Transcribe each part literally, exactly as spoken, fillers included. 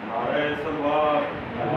नारे सलवार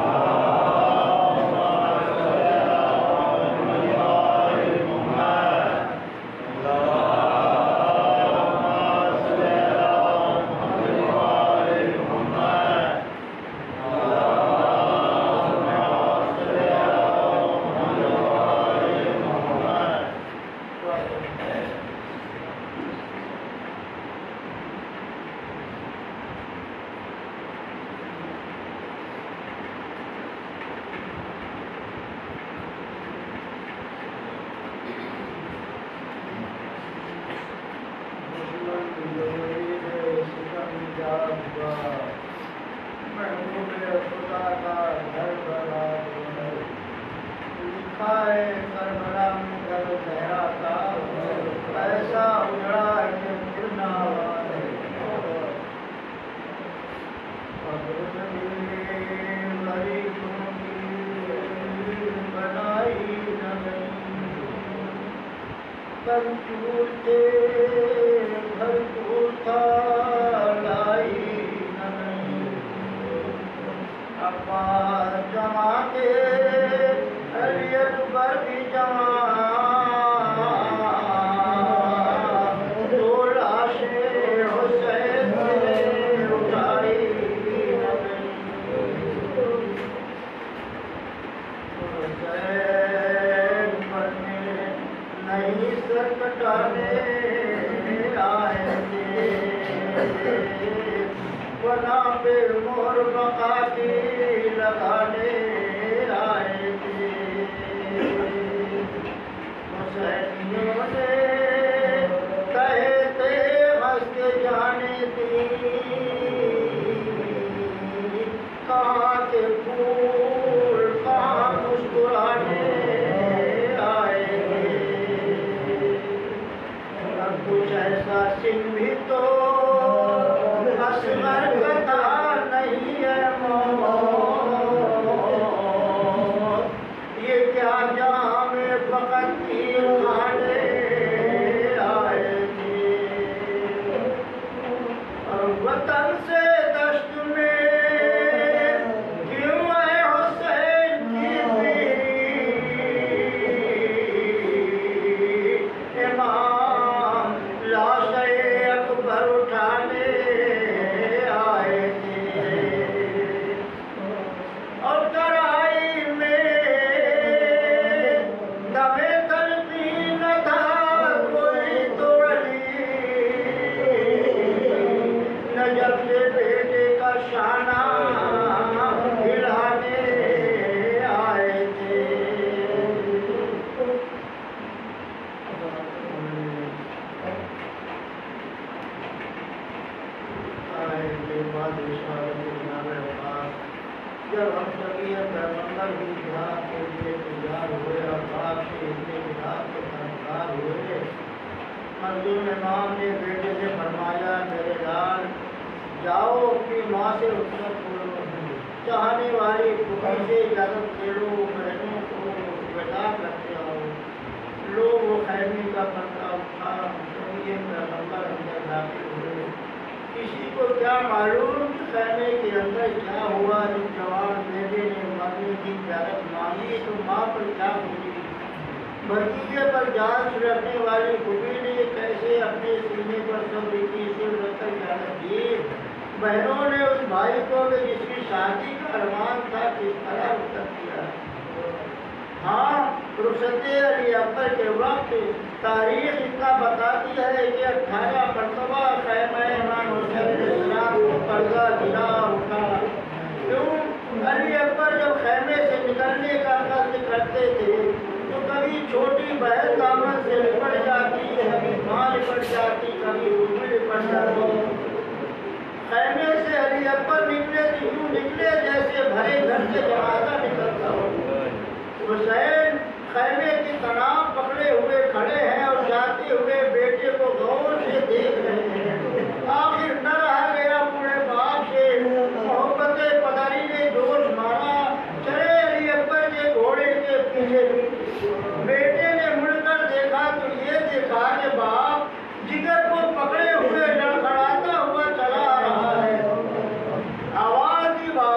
بیٹے نے مڑ کر دیکھا تو یہ دیکھا کہ باپ جگر کو پکڑے ہوئے لڑکھڑاتا ہوا چلا آ رہا ہے. آواز ہی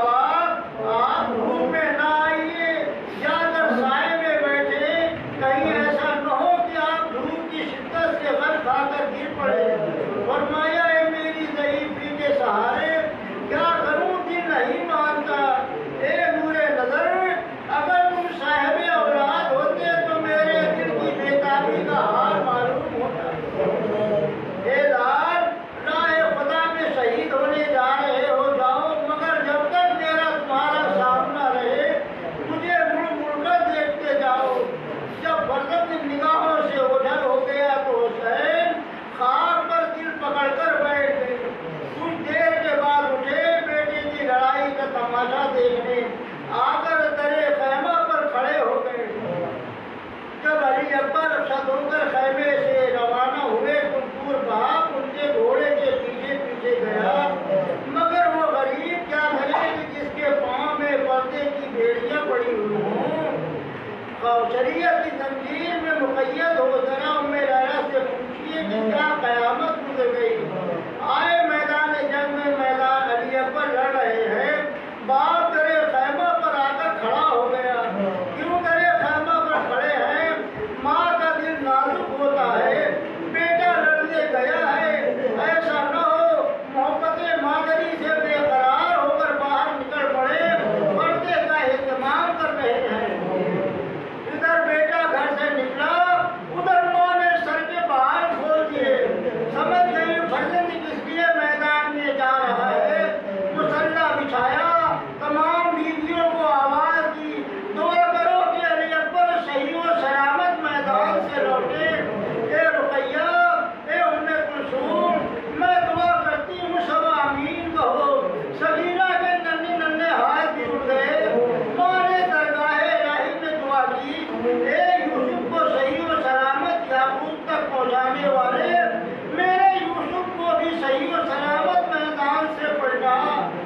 तमाशा देखने आकर दरे खैमा पर खड़े हो गए। जब अली अकबर सद होकर खैमे से रवाना हुए तो दूर बाप उनके घोड़े के पीछे पीछे गया, मगर वो गरीब क्या करे कि जिसके पाँव में पर्दे की बेड़ियाँ पड़ी हुई हों। शरीयत की तंजीर में मुक़य्यद हो जरा उम्मे लैला से पूछिए कि क्या क़यामत गुज़र गई। आए मैदान जंग में मैदान अली अकबर लड़ रहे हैं, बाप दरे खैमा पर आकर खड़ा हो गया। क्यों दरे खैमा पर खड़े हैं? माँ का दिल नाजुक होता है, बेटा लड़ने गया है, ऐसा न हो मोहब्बत मादरी से बेकरार होकर बाहर निकल पड़े, पर्दे का एहतमाम कर रहे हैं। इधर बेटा घर से निकला, उधर माँ ने सर के बाहर खोल दिए। समझ गई फर्जंद किस लिए मैदान में जा रहा है। मुसल्ला बिछाया, तमाम बीवियों को आवाज दी, दुआ करो कि अली अकबर सही व सलामत मैदान से लौटे। ए रुकैया, ए उम्मे कुलसूम, मैं दुआ करती हूँ सब आमीन कहो। सगीरा के नन्हे नन्हे हाथ भी उठ गए। माँ ने दरगाहे इलाही में दुआ की, ए यूसुफ को सही व सलामत याकूब तक पहुँचाने वाले, मेरे यूसुफ को भी सही व सलामत मैदान से पलटा।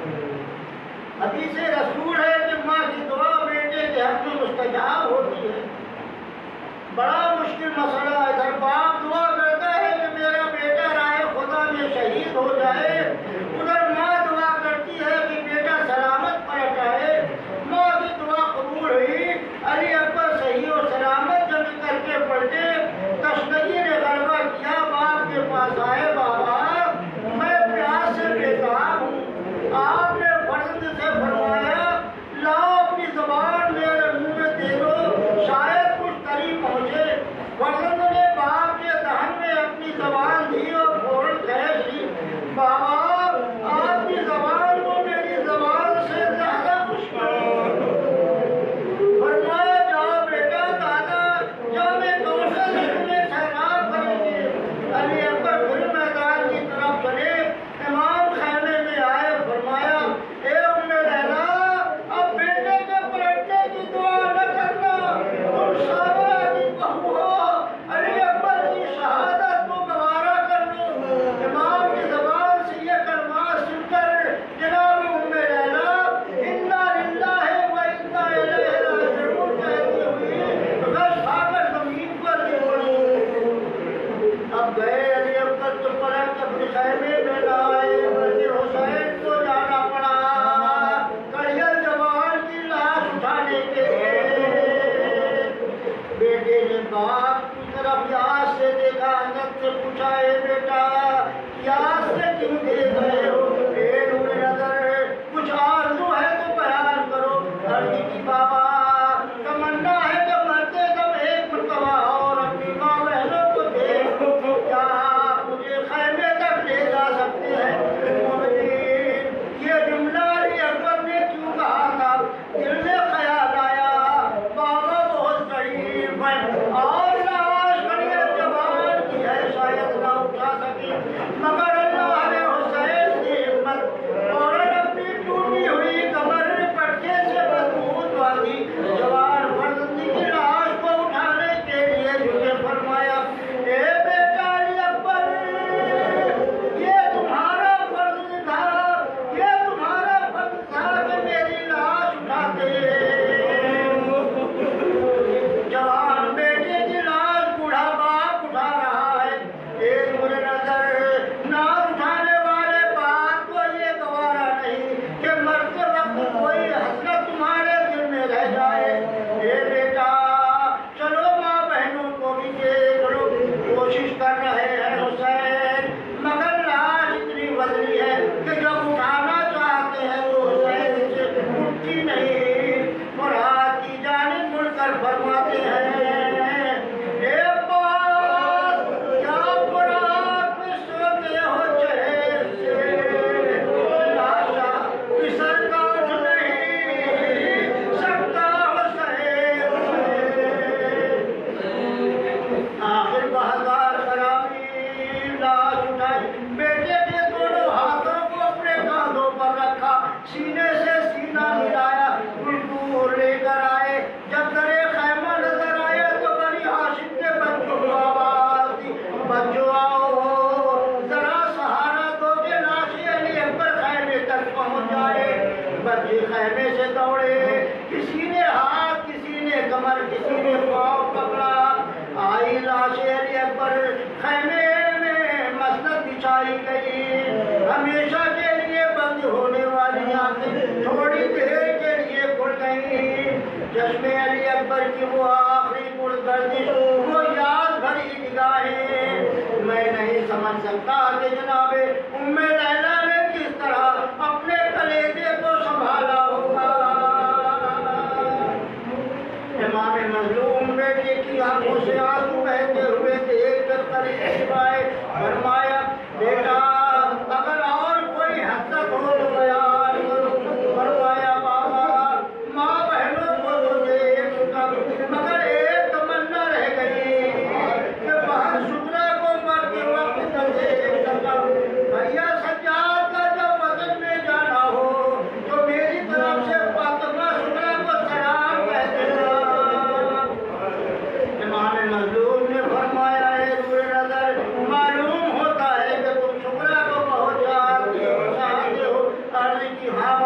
हदीसे रसूल है कि माँ की दुआ बेटे के हक में मुस्तजाब होती है। बड़ा मुश्किल मसला है। इधर बाप दुआ करता है कि मेरा बेटा राह खुदा में शहीद हो जाए, उधर माँ दुआ करती है कि बेटा सलामत पलट आए। माँ की दुआ कबूल हुई, अली अकबर सही और सलामत जंग करके पलटे। तशनई ने गलबा किया, बाप के पास आए, बाबा मैं प्यास से बेताब हूँ। आपने फर्ज से फरमाया लाओ अपनी ज़बान मेरे मुँह में दे दो, शायद कुछ तरी पहुँचे। फर्जंद ने बाप के दहन में अपनी ज़बान दी और फौरन खैश ली, बाबा आपकी ज़बान को मेरी ज़बान से ज़्यादा मुश्किल है। फरमाया जाओ बेटा, दादा जामे कौशल से तुम्हें सैराब करेंगे। अली अकबर फिर मैदान की तरफ चले, इमाम खैमे में आए, फरमाया ए उम्मे लैला, अब बेटे के पलटने की दुआ न करना, तुम साबरा की बहू हो, अली अकबर की शहादत को गवारा कर लो। इमाम की ज़बान से ये कलमात सुनकर जनाब उम्मे लैला इन्ना लिल्लाहि व इन्ना इलैहि राजिऊन कहती हुई गश खाकर ज़मीन पर गिर पड़ी। अब गए अली अकबर तो पलट के अपने खैमे में न आए, बल्कि हुसैन को जाना पड़ा कड़ियल जवान की लाश उठाने के लिए। बेटे ने बाप की तरफ याद से देखा, अंदर से पूछा, ए बेटा याद से क्यों देख रहे हो? फेर हुए नजर, कुछ आरज़ू है तो बयान करो। अर्ज़ की बाबा तमन्ना है कि मरते दम एक मरतबा और अपनी माँ बहनों को देख लो, क्या मुझे खैमे तक ले जा सकते हैं? मोमिनीन, ये जुमला अली अकबर ने क्यों कहा था? दिल में ख्याल आया, बाबा बहुत शरीफ है और लाश बड़ी जवान की है, शायद ना उठा सके। بچے خیمے سے دوڑے، کسی نے ہاتھ، کسی نے کمر، کسی نے پاؤں پکڑا، آئی لاش علی اکبر، خیمے میں مسند بچھائی گئی، ہمیشہ کے لیے بند ہونے والی آنکھیں تھوڑی دیر کے لیے کھل گئیں، چشم علی اکبر کی وہ آخری پرگردش، وہ یاد بھری نگاہیں، میں نہیں سمجھ سکتا کہ جناب ام لیلا نے کس طرح اپنے کلیجے کو سنبھالا ہوگا۔ امام مظلوم بیٹے کی آنکھوں سے آنسو بہتے ہوئے دیکھ کر قریب آئے، فرمایا بیٹا اگر اور کوئی حسرت ہو تو بیان کرو۔ فرمایا بابا ماں بہنوں کو تو دیکھ چکا، مگر ایک تمنا رہ گئی کہ بہن شکرا کو مرتے وقت نہ دیکھ سکا۔ بھیا سجاد کا جب وطن میں جانا ہو تو میری طرف سے فاطمہ شکرا کو سلام کہہ دینا۔ امام مظلوم نے فرمایا ہے نور نظر، معلوم ہوتا ہے کہ تم شکرا کو بہت چاہتے ہو۔ عرض کی ہاں